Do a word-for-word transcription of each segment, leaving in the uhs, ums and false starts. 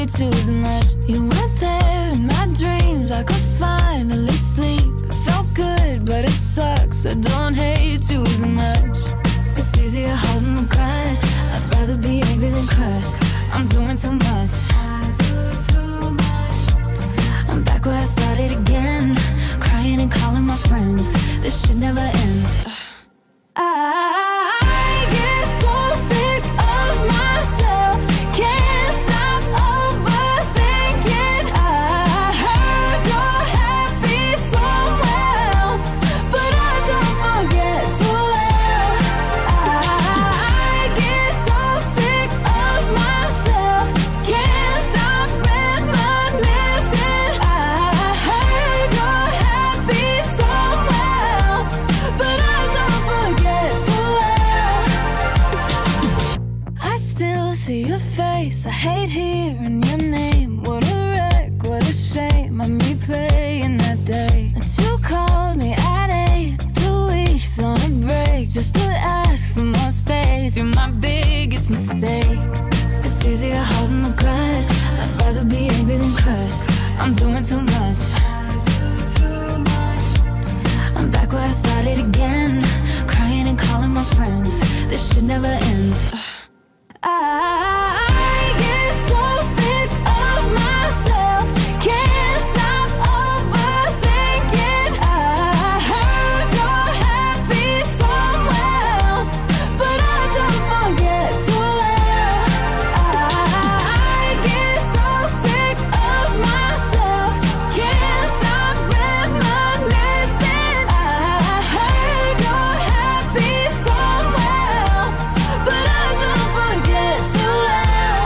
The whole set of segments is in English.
you choosing much. You weren't there in my dreams, I could finally sleep. It felt good, but it sucks. I don't hate you as much. It's easier holding the grudge. I'd rather be angry than crushed. I'm doing too much. I do too much. I'm back where I started again, crying and calling my friends. This should never end. I, I get so sick of myself. Can't stop overthinking. I heard you're happy somewhere else, but I don't forget to well. I, I get so sick of myself. Can't stop reminiscing. I heard you're happy somewhere else, but I don't forget to well. I still see your face. I hate hearing your name. What a wreck, what a shame. I'm replaying that day that you called me at eight. Two weeks on a break just to ask for more space. You're my biggest mistake. It's easier holding the grudge. I'd rather be angry than crushed. I'm doing too much. I'm back where I started again, crying and calling my friends. This should never end. I, I get so sick of myself. Can't stop overthinking. I heard you're happy somewhere else, but I don't forget to well. I, I get so sick of myself. Can't stop reminiscing. I heard you're happy somewhere else, but I don't forget to well.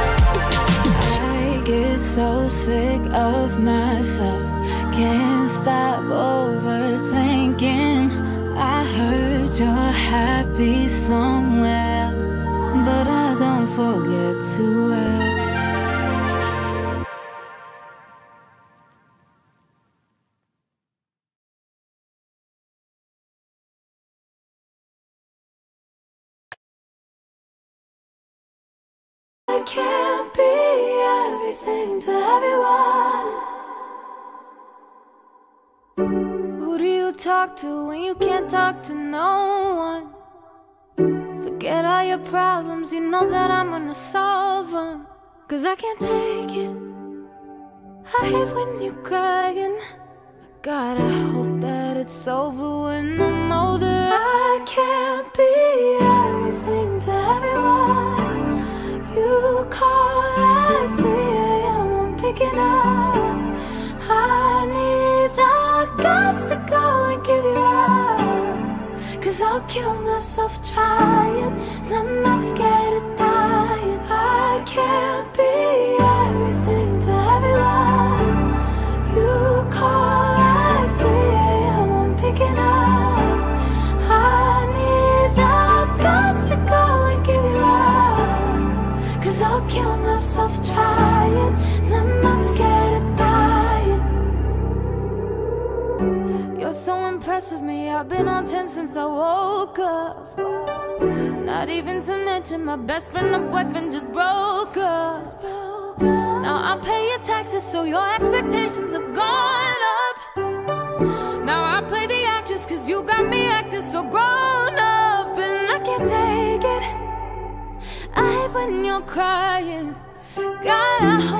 I get so sick of myself. Can't stop overthinking. I heard you're happy somewhere, but I don't forget to well. I can't be everything to everyone. Who do you talk to when you can't talk to no one? Forget all your problems, you know that I'm gonna solve them. Cause I can't take it. I hate when you're crying. God, I hope that it's over when I'm older. I can't be everything to everyone. You call at three a m, I'm picking up. I need the guts to go and give you up. Cause I'll kill myself trying, and I'm not scared of dying. I can't be everything to everyone. You call at three a m, I'm picking up. I need the guts to go and give you up. Cause I'll kill myself trying, and I'm not scared of dying. You're so impressed with me, I've been on ten since I woke up. Not even to mention my best friend and boyfriend just broke up. Now I pay your taxes, so your expectations have gone up. Now I play the actress, cause you got me acting so grown up. And I can't take it. I hate when you're crying. God, I